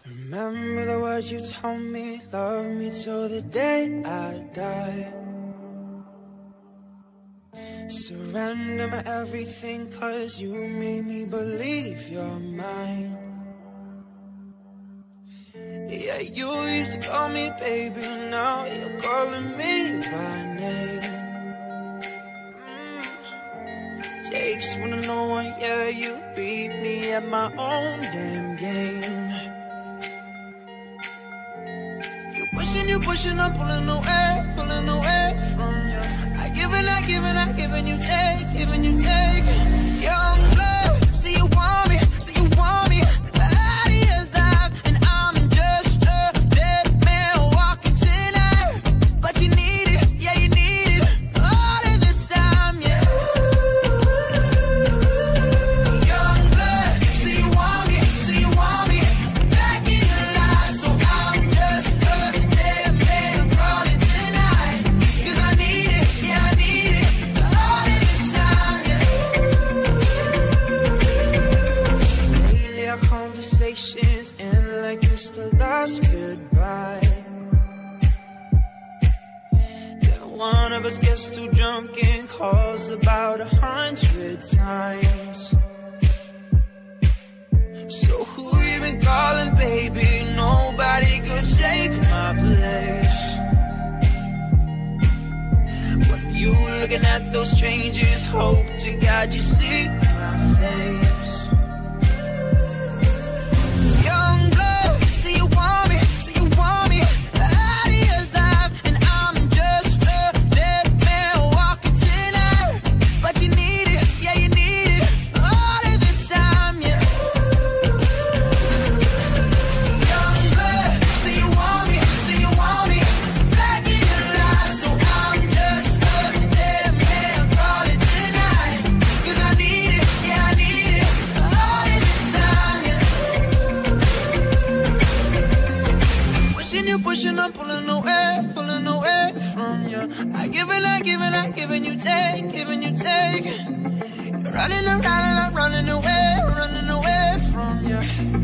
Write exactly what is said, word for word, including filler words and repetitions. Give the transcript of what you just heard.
Remember the words you told me, love me till the day I die. Surrender my everything, cause you made me believe you're mine. Yeah, you used to call me baby, now you're calling me by name. mm. Takes one to know one, yeah, you beat me at my own damn game. You pushing, you pushing, I'm pulling away, pulling away from you. I give and I give and I give and you take, give and you take. Young blood, see you want me, see you want me out of your life, and I'm just a dead man walking tonight. But you need it, yeah you need it, all of the time, yeah. Young blood, see you want me, see you want me back in your life, so I'm just a dead man crawling tonight. Cause I need it, yeah I need it, all of the time, yeah. Lately our conversations end like it's the last goodbye. Then one of us gets too drunk and calls about a hundred times. So who you been calling, baby? Nobody could take my place. When you looking at those strangers, hope to God you see my face. Young blood, see you want me, see you want me out of your life, and I'm just a dead man walking tonight. But you need it, yeah you need it, all of the time, yeah. Young blood, see you want me, see you want me back in your life, so I'm just a dead man calling tonight. Cause I need it, yeah I need it, all of the time, yeah. Pushing you, pushing, I'm pulling away, pulling away from you. I give and I give and I give and you take, give and you take. You're running around and I'm running away, running away from you.